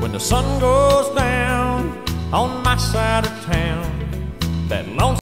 when the sun goes down on my side of town. That lonesome